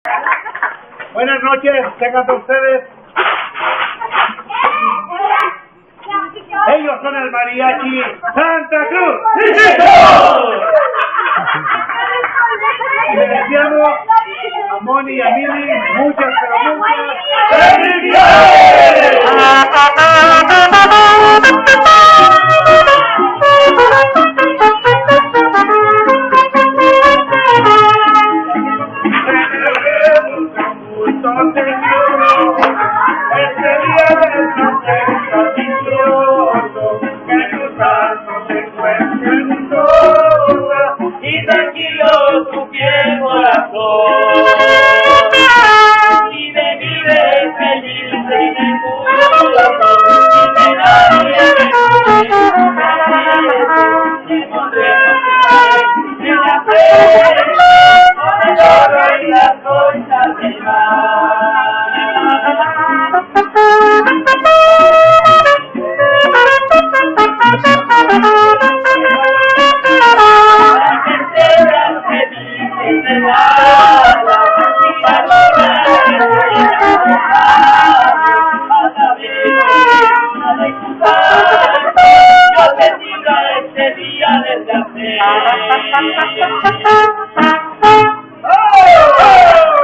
Buenas noches, tengan todos ustedes. Ellos son el mariachi Santa Cruz. ¡Sí, señor! Y le deseamos a Moni y a Mili muchas, pero muchas felicidades. Y tranquilo tu fiel corazón, y de vive feliz en el mundo, y de nadie en la fe, con el oro y las cosas del mar. Yo te digo este día desde hace.